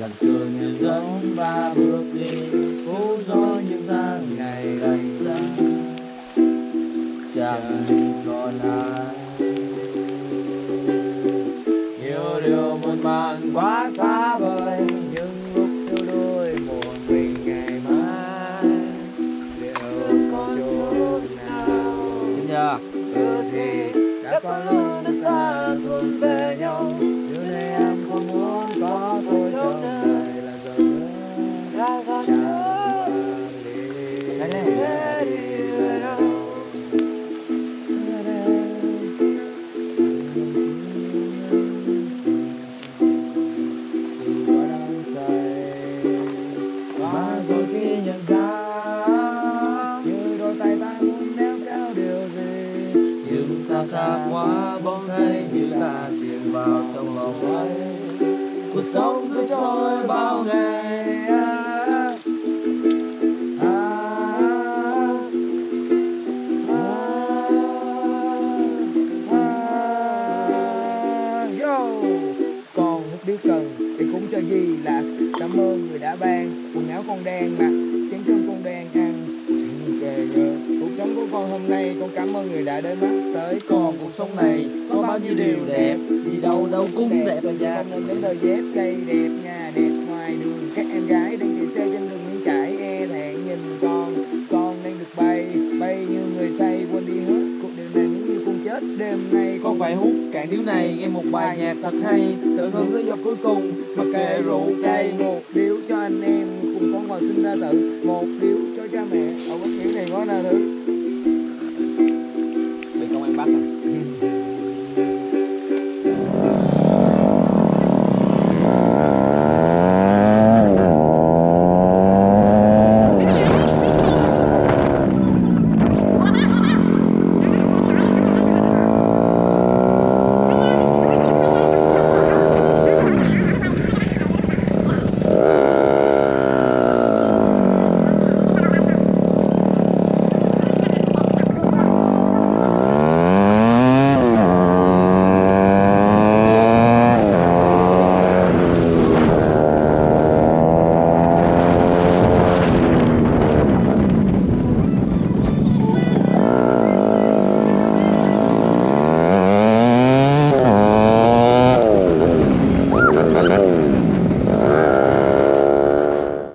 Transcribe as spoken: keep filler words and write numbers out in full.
Dần sương như giống và bước đi phố gió những tháng ngày lạnh giá, chẳng còn ai. Nhiều điều muôn màng quá xa vời, những lúc yêu đôi một mình ngày mai liệu có chỗ nào. Xin nhờ ừ thì đã có lúc chúng ta thuộc về nhau, điều này em không muốn có tôi trong đời là giờ nữa chẳng đi sẽ đi về đâu. Và rồi khi nhận ra như đôi tay ta muốn níu kéo điều gì, nhưng sao xa quá bỗng thấy như ta chìm vào trong vòng ấy. Cuộc sống cứ trôi bao ngày à, à, à, à, yo. Còn một điều cần thì cũng cho gì là cảm ơn người đã ban quần áo con đang mặc, chén cơm con đang ăn. Cuộc sống của con hôm nay con cảm ơn người đã đến mắt tới con. Cuộc sống này có bao nhiêu điều đẹp, đi đâu đâu cũng đẹp và da. Con nên đến đôi dép cây đẹp nha, đẹp ngoài đường các em gái đang chạy xe trên đường Nguyễn Trãi e thẹn nhìn con. Con đang được bay, bay như người say quên đi hết cuộc đời này những như con chết. Đêm nay con phải hút cạn điếu này, nghe một bài nhạc thật hay, tận hưởng tới giọt cuối cùng mà kệ rượu cay. Một điếu cho anh em cùng con vào sinh ra tự, một điếu cho cha mẹ. Ở bất kỳ này có nào thứ